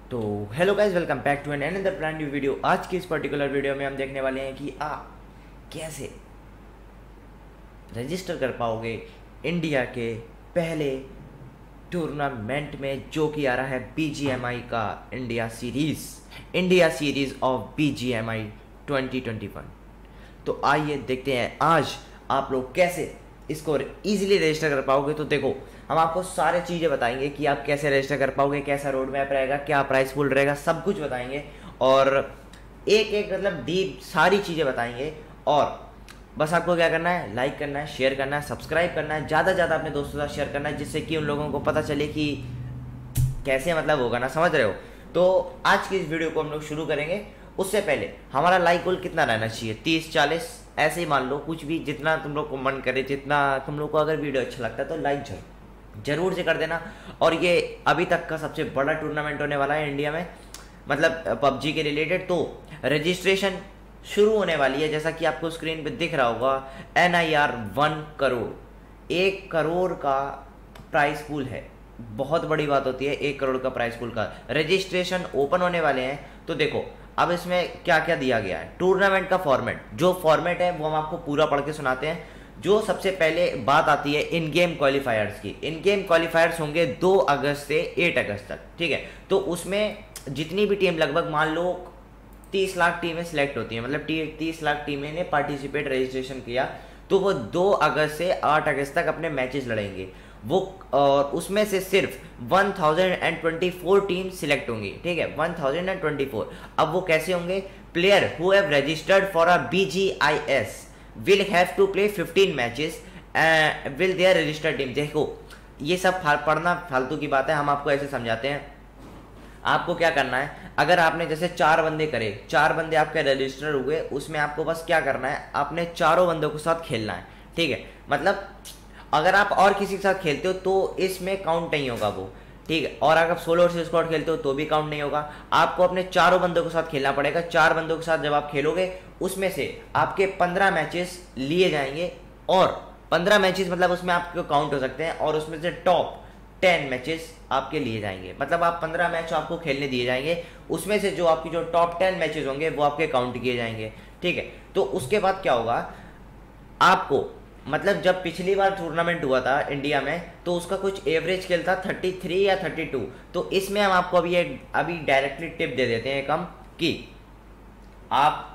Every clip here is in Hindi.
तो hello guys, welcome back to an another brand new video. आज की इस पर्टिकुलर वीडियो में हम देखने वाले हैं कि आप कैसे रजिस्टर कर पाओगे इंडिया के पहले टूर्नामेंट में, जो कि आ रहा है BGMI का इंडिया सीरीज़ ऑफ BGMI 2021। तो आइए देखते हैं आज आप लोग कैसे इसको इजीली रजिस्टर कर पाओगे। तो देखो, हम आपको सारी चीज़ें बताएंगे कि आप कैसे रजिस्टर कर पाओगे, कैसा रोड मैप रहेगा, क्या प्राइस पूल रहेगा, सब कुछ बताएंगे और एक एक मतलब डीप सारी चीज़ें बताएंगे। और बस आपको क्या करना है, लाइक करना है, शेयर करना है, सब्सक्राइब करना है, ज़्यादा से ज़्यादा अपने दोस्तों के साथ शेयर करना है, जिससे कि उन लोगों को पता चले कि कैसे मतलब होगा ना, समझ रहे हो। तो आज की इस वीडियो को हम लोग शुरू करेंगे। उससे पहले हमारा लाइक गोल कितना रहना चाहिए, 30-40 ऐसे ही मान लो, कुछ भी जितना तुम लोग को मन करे, जितना तुम लोग को अगर वीडियो अच्छा लगता है तो लाइक जरूर से कर देना। और ये अभी तक का सबसे बड़ा टूर्नामेंट होने वाला है इंडिया में, मतलब पबजी के रिलेटेड। तो रजिस्ट्रेशन शुरू होने वाली है, जैसा कि आपको स्क्रीन पे दिख रहा होगा। NIR 1 करोड़, 1 करोड़ का प्राइस पूल है। बहुत बड़ी बात होती है 1 करोड़ का प्राइस पूल का। रजिस्ट्रेशन ओपन होने वाले हैं। तो देखो अब इसमें क्या क्या दिया गया है। टूर्नामेंट का फॉर्मेट, जो फॉर्मेट है वो हम आपको पूरा पढ़ के सुनाते हैं। जो सबसे पहले बात आती है इन गेम क्वालिफायर्स की। इन गेम क्वालिफायर्स होंगे 2 अगस्त से 8 अगस्त तक, ठीक है। तो उसमें जितनी भी टीम, लगभग मान लो 30 लाख टीमें सिलेक्ट होती हैं, मतलब 30 लाख टीमें ने पार्टिसिपेट रजिस्ट्रेशन किया, तो वो 2 अगस्त से 8 अगस्त तक अपने मैचेस लड़ेंगे वो। और उसमें से सिर्फ 1024 टीम सिलेक्ट होंगी, ठीक है, 1024। अब वो कैसे होंगे? Player who have registered for a BGIS will have to play 15 matches will their registered team. देखो ये सब पढ़ना फालतू की बात है, हम आपको ऐसे समझाते हैं। आपको क्या करना है, अगर आपने जैसे 4 बंदे करे, 4 बंदे आपके रजिस्टर हुए, उसमें आपको बस क्या करना है, आपने चारों बंदों के साथ खेलना है, ठीक है। मतलब अगर आप और किसी के साथ खेलते हो तो इसमें काउंट नहीं होगा वो, ठीक है। और अगर सोलो वर्सेस स्क्वाड खेलते हो तो भी काउंट नहीं होगा। आपको अपने चारों बंदों के साथ खेलना पड़ेगा। 4 बंदों के साथ जब आप खेलोगे, उसमें से आपके 15 मैचेस लिए जाएंगे। और 15 मैचेस मतलब उसमें आपको काउंट हो सकते हैं, और उसमें से टॉप 10 मैचेस आपके लिए जाएंगे। मतलब आप 15 मैच आपको खेलने दिए जाएंगे, उसमें से जो आपकी जो टॉप 10 मैचेस होंगे वो आपके काउंट किए जाएंगे, ठीक है। तो उसके बाद क्या होगा, आपको मतलब जब पिछली बार टूर्नामेंट हुआ था इंडिया में, तो उसका कुछ एवरेज खेल था 33 या 32। तो इसमें हम आपको अभी डायरेक्टली टिप दे देते हैं कम, कि आप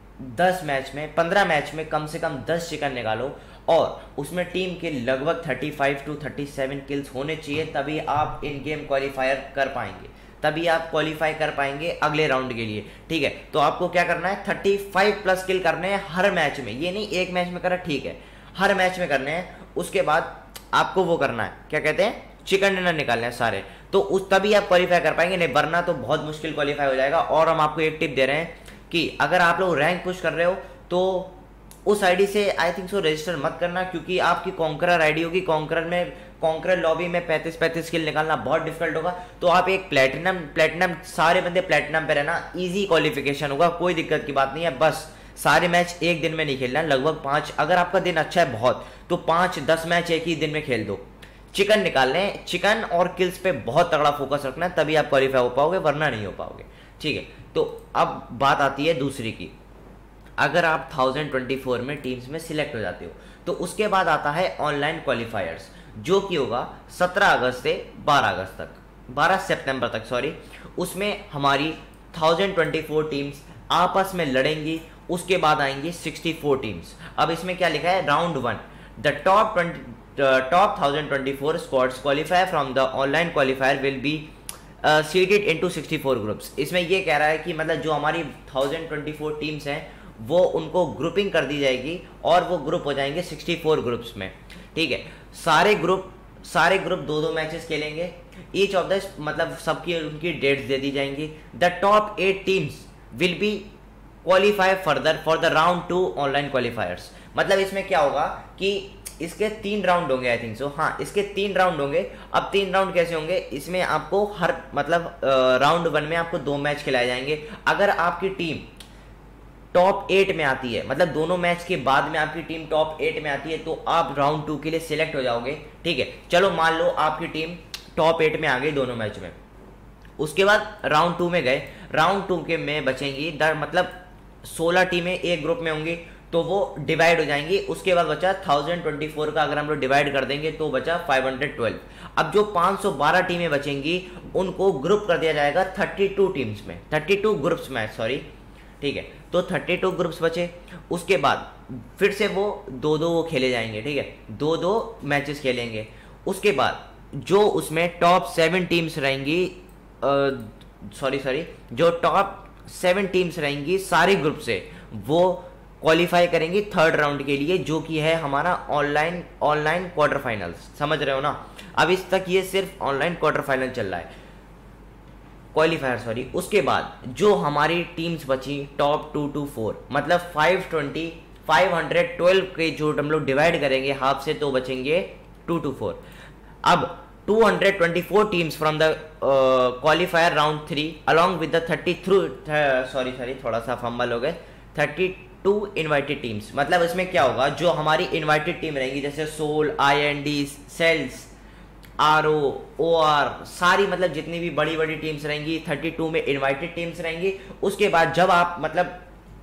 15 मैच में कम से कम 10 चिकन निकालो, और उसमें टीम के लगभग 35 to 37 किल्स होने चाहिए, तभी आप इन गेम क्वालिफायर कर पाएंगे, तभी आप क्वालिफाई कर पाएंगे अगले राउंड के लिए, ठीक है। तो आपको क्या करना है, 35 प्लस किल करने हैं हर मैच में। ये नहीं एक मैच में करा, ठीक है, हर मैच में करने हैं। उसके बाद आपको वो करना है, क्या कहते हैं, चिकन डिनर निकालने हैं सारे। तो उस तभी आप क्वालिफाई कर पाएंगे, नहीं वरना तो बहुत मुश्किल क्वालिफाई हो जाएगा। और हम आपको एक टिप दे रहे हैं कि अगर आप लोग रैंक पुश कर रहे हो तो उस आईडी से आई थिंक सो रजिस्टर मत करना, क्योंकि आपकी कॉन्करर आईडी होगी। कॉन्करर लॉबी में 35 किल निकालना बहुत डिफिकल्ट होगा। तो आप एक प्लेटिनम सारे बंदे प्लेटिनम पे रहना, इजी क्वालिफिकेशन होगा, कोई दिक्कत की बात नहीं है। बस सारे मैच एक दिन में नहीं खेलना है, लगभग 5, अगर आपका दिन अच्छा है बहुत, तो 5-10 मैच एक ही दिन में खेल दो। चिकन निकालने, चिकन और किल्स पे बहुत तगड़ा फोकस रखना है, तभी आप क्वालिफाई हो पाओगे, वरना नहीं हो पाओगे, ठीक है। तो अब बात आती है दूसरी की। अगर आप 1024 में टीम्स में सिलेक्ट हो जाते हो, तो उसके बाद आता है ऑनलाइन क्वालिफायर्स, जो कि होगा 17 अगस्त से 12 अगस्त तक, 12 सितंबर तक सॉरी। उसमें हमारी 1024 टीम्स आपस में लड़ेंगी। उसके बाद आएंगी 64 टीम्स। अब इसमें क्या लिखा है, round 1, the top 1024 squads qualify from the online qualifier will be seeded into 64 groups. इसमें ये कह रहा है कि मतलब जो हमारी 1024 टीम्स हैं वो उनको ग्रुपिंग कर दी जाएगी, और वो ग्रुप हो जाएंगे 64 ग्रुप्स में, ठीक है। सारे ग्रुप 2-2 मैचेस खेलेंगे। ईच ऑफ द मतलब सबकी उनकी डेट्स दे दी जाएंगी। The top 8 teams will be qualify further for the round 2 online qualifiers. मतलब इसमें क्या होगा कि इसके 3 राउंड होंगे, आई थिंक सो, हाँ इसके 3 राउंड होंगे। अब 3 राउंड कैसे होंगे, इसमें आपको हर मतलब राउंड 1 में आपको 2 मैच खिलाए जाएंगे। अगर आपकी टीम टॉप 8 में आती है, मतलब दोनों मैच के बाद में आपकी टीम टॉप 8 में आती है, तो आप राउंड 2 के लिए सिलेक्ट हो जाओगे, ठीक है। चलो मान लो आपकी टीम टॉप 8 में आ गई दोनों मैच में, उसके बाद राउंड 2 में गए, राउंड 2 के में बचेंगी मतलब 16 टीमें एक ग्रुप में होंगी, तो वो डिवाइड हो जाएंगी। उसके बाद बचा 1024 का अगर हम लोग डिवाइड कर देंगे तो बचा 512। अब जो 512 टीमें बचेंगी उनको ग्रुप कर दिया जाएगा 32 टीम्स में, 32 ग्रुप्स में, सॉरी, ठीक है। तो 32 ग्रुप्स बचे। उसके बाद फिर से वो दो खेले जाएंगे, ठीक है, 2-2 मैचेस खेलेंगे। उसके बाद जो उसमें टॉप 7 टीम्स रहेंगी, जो टॉप 7 टीम्स रहेंगी सारे ग्रुप से, वो क्वालिफाई करेंगी थर्ड राउंड के लिए, जो कि है हमारा ऑनलाइन क्वार्टर फाइनल्स। समझ रहे हो ना? अब इस तक ये सिर्फ ऑनलाइन क्वार्टर फाइनल चल रहा है, क्वालिफायर, सॉरी। उसके बाद जो हमारी टीम्स बची टॉप 2 to 4, मतलब 512 के जो हम लोग डिवाइड करेंगे हाफ से, तो बचेंगे 2 to 4। अब 224 teams from the qualifier round 3 along with the 33 थोड़ा सा फंबल हो गए, 32 इन्वाइटेड टीम्स। मतलब इसमें क्या होगा, जो हमारी इन्वाइटेड टीम रहेंगी जैसे सोल, IND, सेल्स, RO, OR, सारी मतलब जितनी भी बड़ी बड़ी टीम्स रहेंगी 32 में इन्वाइटेड टीम्स रहेंगी। उसके बाद जब आप मतलब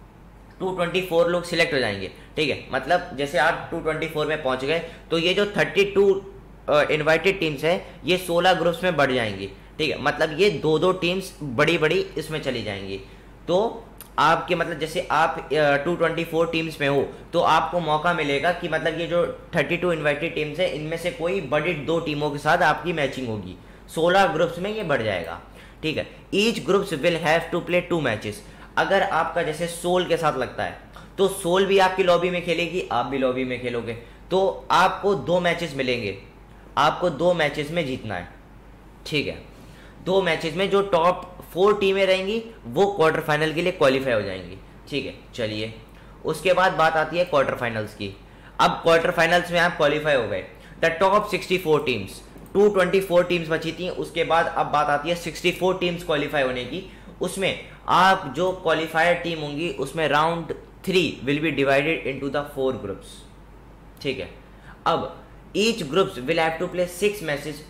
224 लोग सिलेक्ट हो जाएंगे, ठीक है, मतलब जैसे आप 224 में पहुंच गए तो ये जो 32 इन्वाइटेड टीम्स है ये 16 ग्रुप्स में बढ़ जाएंगी, ठीक है, मतलब ये 2-2 टीम्स बड़ी बड़ी इसमें चली जाएंगी। तो आपके मतलब जैसे आप 224 टीम्स में हो तो आपको मौका मिलेगा कि मतलब ये जो 32 इन्वाइटेड टीम्स है इनमें से कोई बड़ी 2 टीमों के साथ आपकी मैचिंग होगी, 16 ग्रुप्स में ये बढ़ जाएगा, ठीक है। Each groups will have to play 2 matches. अगर आपका जैसे सोल के साथ लगता है तो सोल भी आपकी लॉबी में खेलेगी, आप भी लॉबी में खेलोगे, तो आपको 2 मैचेस मिलेंगे, आपको 2 मैचेस में जीतना है, ठीक है। 2 मैचेस में जो टॉप 4 टीमें रहेंगी वो क्वार्टर फाइनल के लिए क्वालिफाई हो जाएंगी, ठीक है। चलिए उसके बाद बात आती है क्वार्टर फाइनल्स की। अब क्वार्टर फाइनल्स में आप क्वालिफाई हो गए, द टॉप 64 टीम्स, 224 टीम्स बची थी। उसके बाद अब बात आती है 64 टीम्स क्वालिफाई होने की। उसमें आप जो क्वालिफायर टीम होंगी उसमें round 3 will be divided into the 4 groups, ठीक है। अब each groups will have to play 6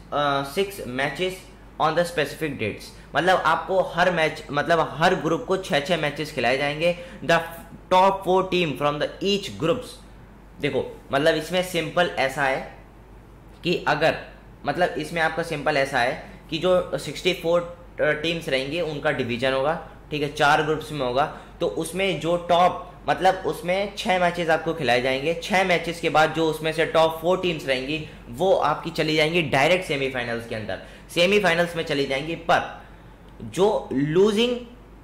matches on the specific dates. मतलब आपको हर मैच मतलब हर ग्रुप को 6-6 मैचेस खिलाए जाएंगे। The top 4 team from the each groups, देखो मतलब इसमें सिंपल ऐसा है कि अगर मतलब इसमें आपका सिंपल ऐसा है कि जो 64 टीम्स रहेंगी उनका डिवीजन होगा, ठीक है, 4 ग्रुप्स में होगा। तो उसमें जो टॉप मतलब उसमें 6 मैचेस आपको खिलाए जाएंगे। 6 मैचेस के बाद जो उसमें से टॉप 4 टीम्स रहेंगी वो आपकी चली जाएंगी डायरेक्ट सेमीफाइनल्स के अंदर, सेमीफाइनल्स में चली जाएंगी। पर जो लूजिंग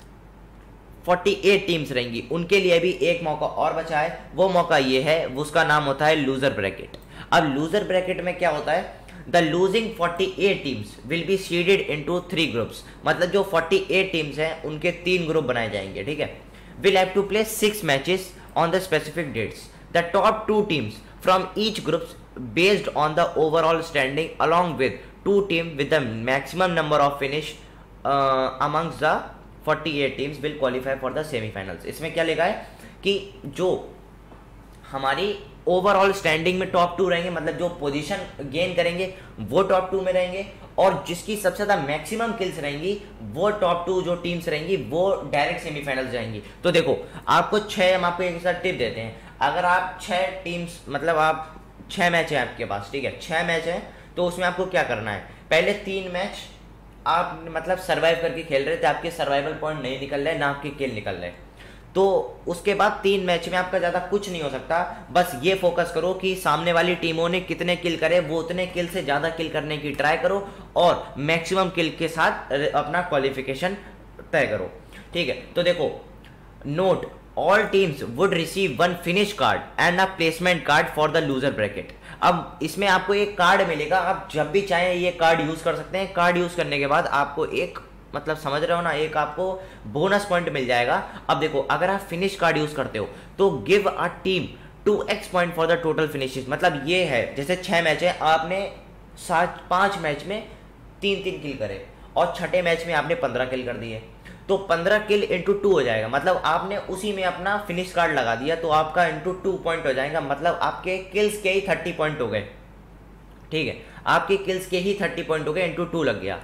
48 टीम्स रहेंगी उनके लिए भी एक मौका और बचा है। वो मौका ये है, उसका नाम होता है लूजर ब्रैकेट। अब लूजर ब्रैकेट में क्या होता है, the losing 48 teams will be seeded into 3 groups. मतलब जो 48 टीम्स हैं उनके 3 ग्रुप बनाए जाएंगे, ठीक है। Will have to play 6 matches on the specific dates. The top 2 teams from each groups based on the overall standing along with 2 team with the maximum number of finish amongst the 48 teams will qualify for the semifinals. इसमें क्या लिखा है कि जो हमारी ओवरऑल स्टैंडिंग में टॉप 2 रहेंगे, मतलब जो पोजीशन गेन करेंगे वो टॉप 2 में रहेंगे, और जिसकी सबसे ज़्यादा मैक्सिमम किल्स रहेंगी वो टॉप 2 जो टीम्स रहेंगी वो डायरेक्ट सेमीफाइनल्स जाएंगी। तो देखो आपको 6, हम आपको एक साथ टिप देते हैं, अगर आप 6 टीम्स मतलब आप 6 मैच है आपके पास, ठीक है, 6 मैच है, तो उसमें आपको क्या करना है, पहले 3 मैच आप मतलब सर्वाइव करके खेल रहे थे, आपके सर्वाइवल पॉइंट नहीं निकल रहे, ना आपके किल निकल रहे, तो उसके बाद 3 मैच में आपका ज़्यादा कुछ नहीं हो सकता। बस ये फोकस करो कि सामने वाली टीमों ने कितने किल करे, वो उतने किल से ज़्यादा किल करने की ट्राई करो और मैक्सिमम किल के साथ अपना क्वालिफिकेशन तय करो, ठीक है। तो देखो note, all teams would receive 1 finish card and a placement card for the loser bracket. अब इसमें आपको एक कार्ड मिलेगा, आप जब भी चाहें ये कार्ड यूज़ कर सकते हैं। कार्ड यूज़ करने के बाद आपको एक मतलब समझ रहे हो ना, एक आपको बोनस पॉइंट मिल जाएगा। अब देखो अगर आप फिनिश कार्ड यूज करते हो तो give a team 2x point for the total finishes. मतलब ये है जैसे 6 मैच है, आपने 5 मैच में 3-3 किल करे और छठे मैच में आपने 15 किल कर दिए, तो 15 किल इंटू 2 हो जाएगा। मतलब आपने उसी में अपना फिनिश कार्ड लगा दिया तो आपका इंटू 2 पॉइंट हो जाएगा। मतलब आपके किल्स के ही 30 पॉइंट हो गए, ठीक है, आपके किल्स के ही 30 पॉइंट हो गए, इंटू 2 लग गया।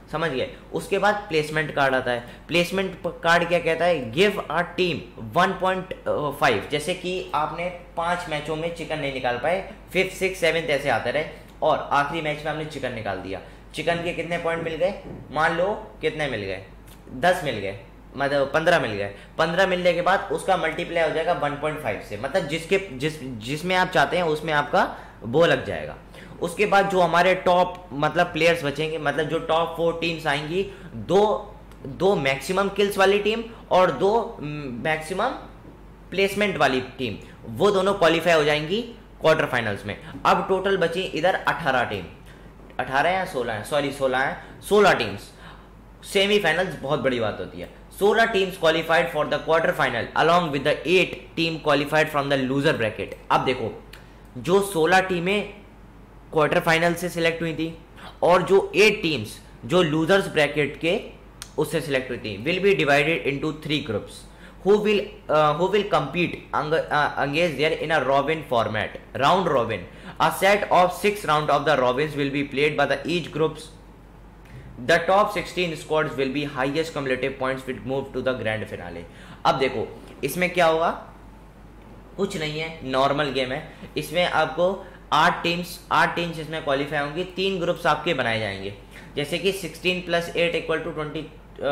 समझ गए। उसके बाद प्लेसमेंट कार्ड आता है। प्लेसमेंट कार्ड क्या कहता है, गिव अ टीम 1.5, जैसे कि आपने 5 मैचों में चिकन नहीं निकाल पाए, 5th 6th 7th ऐसे आते रहे और आखिरी मैच में आपने चिकन निकाल दिया। चिकन के कितने पॉइंट मिल गए, मान लो कितने मिल गए, 10 मिल गए, मतलब 15 मिल गए। 15 मिलने के बाद उसका मल्टीप्लाई हो जाएगा 1.5 से, मतलब जिसमें आप चाहते हैं उसमें आपका वो लग जाएगा। उसके बाद जो हमारे टॉप मतलब प्लेयर्स बचेंगे, मतलब जो टॉप 4 टीम्स आएंगी, दो मैक्सिमम किल्स वाली टीम और 2 मैक्सिमम प्लेसमेंट वाली टीम, वो दोनों क्वालिफाई हो जाएंगी क्वार्टर फाइनल्स में। अब टोटल बची इधर 18 टीम, 18 या 16 है, सॉरी 16 है, 16 टीम्स। सेमीफाइनल्स बहुत बड़ी बात होती है। 16 teams qualified for the quarter final along with the 8 team qualified from the loser bracket. अब देखो, जो 16 टीमें क्वार्टर फाइनल से सिलेक्ट हुई थी और जो 8 टीम्स जो लूजर्स ब्रैकेट के उससे सिलेक्ट हुई थी, will be divided into 3 groups who will compete against there in a robin format, round robin. A set of 6 round of the robins will be played by the each groups. The top 16 squads will be highest cumulative points will move to the grand finale. अब देखो इसमें क्या होगा, कुछ नहीं है, नॉर्मल गेम है। इसमें आपको 8 टीम्स इसमें क्वालिफाई होंगी। 3 ग्रुप्स आपके बनाए जाएंगे, जैसे कि 16 + 8 =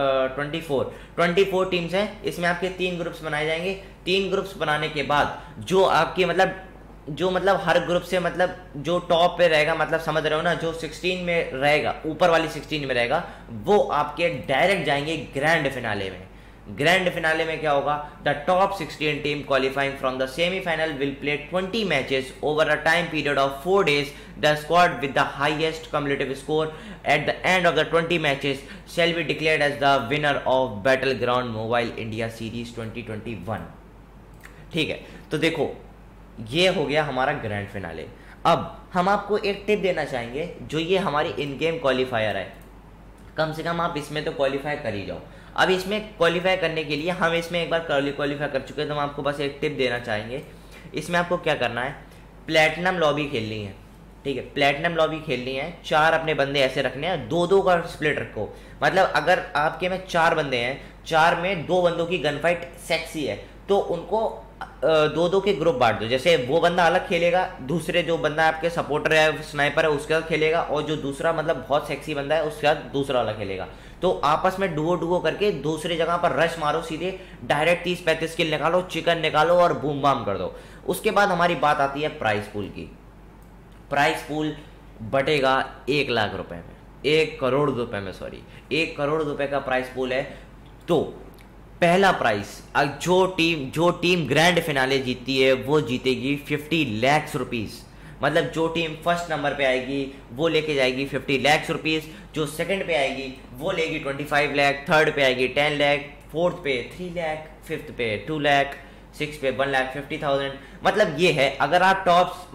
24 टीम्स हैं। इसमें आपके 3 ग्रुप्स बनाए जाएंगे। 3 ग्रुप्स बनाने के बाद जो आपके मतलब हर ग्रुप से मतलब जो टॉप पे रहेगा, मतलब समझ रहे हो ना, जो 16 में रहेगा, ऊपर वाली 16 में रहेगा, वो आपके डायरेक्ट जाएंगे ग्रैंड फिनाले में। ग्रैंड फिनाले में क्या होगा, the top 16 team qualifying from the semifinal will play 20 matches over a time period of 4 days. The squad with the highest cumulative score at the end of the 20 matches shall be declared as the winner of Battleground Mobile India Series 2021। ठीक है, तो देखो ये हो गया हमारा ग्रैंड फिनाले। अब हम आपको एक टिप देना चाहेंगे, जो ये हमारी इन गेम क्वालिफायर है, कम से कम आप इसमें तो क्वालिफाई कर ही जाओ। अब इसमें क्वालिफाई करने के लिए हम इसमें एक बार क्वालिफाई कर चुके हैं, तो हम आपको बस एक टिप देना चाहेंगे। इसमें आपको क्या करना है, प्लेटिनम लॉबी खेलनी है। ठीक है, प्लेटिनम लॉबी खेलनी है। 4 अपने बंदे ऐसे रखने हैं, 2-2 का स्प्लिट रखो। मतलब अगर आपके में 4 बंदे हैं, 4 में 2 बंदों की गन फाइट सेक्सी है, तो उनको 2-2 के ग्रुप बांट दो। जैसे वो बंदा अलग खेलेगा, दूसरे जो बंदा आपके सपोर्टर है, स्नाइपर है, उसके साथ खेलेगा, और जो दूसरा मतलब बहुत सेक्सी बंदा है उसके साथ दूसरा वाला खेलेगा। तो आपस में डुओ करके दूसरी जगह पर रश मारो, सीधे डायरेक्ट 30-35 किल निकालो, चिकन निकालो और बूम बाम कर दो। उसके बाद हमारी बात आती है प्राइस पूल की। प्राइस पूल बटेगा 1 लाख रुपए में, 1 करोड़ रुपए में, सॉरी 1 करोड़ रुपए का प्राइस पूल है। तो पहला प्राइस, जो टीम ग्रैंड फिनाले जीतती है वो जीतेगी 50 लाख रुपीस। मतलब जो टीम फर्स्ट नंबर पे आएगी वो लेके जाएगी 50 लाख रुपीस, जो सेकंड पे आएगी वो लेगी 25 लाख, थर्ड पे आएगी 10 लाख, फोर्थ पे 3 लाख, फिफ्थ पे 2 लाख, सिक्स पे 1,50,000। मतलब ये है, अगर आप टॉप्स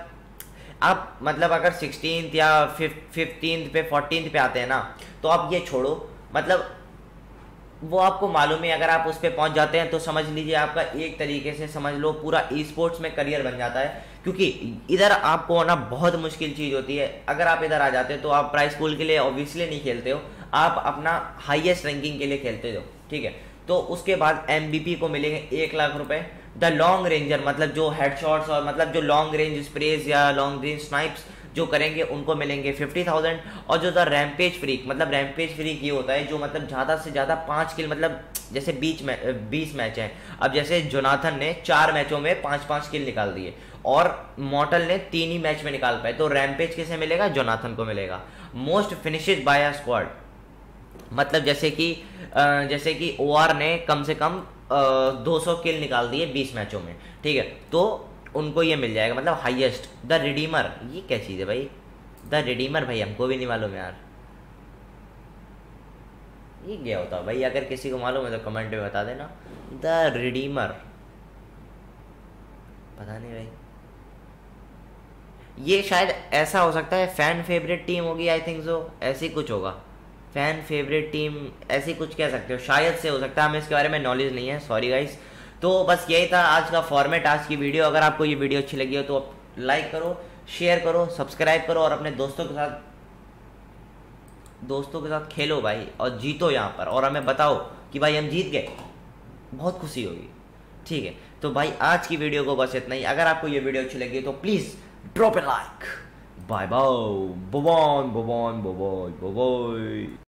मतलब अगर 16th या 15th पे 14th पे आते हैं ना, तो आप ये छोड़ो, मतलब वो आपको मालूम है, अगर आप उस पर पहुंच जाते हैं तो समझ लीजिए आपका एक तरीके से समझ लो पूरा ई स्पोर्ट्स में करियर बन जाता है। क्योंकि इधर आपको आना बहुत मुश्किल चीज़ होती है। अगर आप इधर आ जाते हो तो आप प्राइस पूल के लिए ऑब्वियसली नहीं खेलते हो, आप अपना हाईएस्ट रैंकिंग के लिए खेलते हो। ठीक है, तो उसके बाद MVP को मिलेंगे 1 लाख रुपए। द लॉन्ग रेंजर, मतलब जो हेडशॉट्स और मतलब जो लॉन्ग रेंज स्प्रेज या लॉन्ग रेंज स्नाइप्स जो करेंगे उनको मिलेंगे 50,000। और जो द रैम्पेज फ्रीक, मतलब रैम्पेज फ्रीक ये होता है जो मतलब ज़्यादा से ज़्यादा 5 किल, मतलब जैसे 20 मैच हैं, अब जैसे जोनाथन ने 4 मैचों में 5-5 किल निकाल दिए और मॉर्टल ने 3 ही मैच में निकाल पाए, तो रैम्पेज किसे मिलेगा, जोनाथन को मिलेगा। Most finishes by a squad, मतलब जैसे कि OR ने कम से कम 200 किल निकाल दिए 20 मैचों में। ठीक है, तो उनको ये मिल जाएगा, मतलब हाईएस्ट। द रिडीमर, ये क्या चीज़ है भाई, द रिडीमर भाई हमको भी नहीं मालूम यार, ये क्या होता है भाई, अगर किसी को मालूम है तो कमेंट में बता देना। द रिडीमर, पता नहीं भाई, ये शायद ऐसा हो सकता है, फैन फेवरेट टीम होगी, आई थिंक सो, ऐसी कुछ होगा, फैन फेवरेट टीम ऐसी कुछ कह सकते हो, शायद से हो सकता है, हमें इसके बारे में नॉलेज नहीं है, सॉरी गाइस। तो बस यही था आज का फॉर्मेट, आज की वीडियो। अगर आपको ये वीडियो अच्छी लगी हो तो आप लाइक करो, शेयर करो, सब्सक्राइब करो और अपने दोस्तों के साथ दोस्तों के साथ खेलो भाई और जीतो यहाँ पर, और हमें बताओ कि भाई हम जीत गए, बहुत खुशी होगी। ठीक है, तो भाई आज की वीडियो को बस इतना ही। अगर आपको ये वीडियो अच्छी लगी तो please drop a like. Bye bye, bye bye, bye bye, bye bye.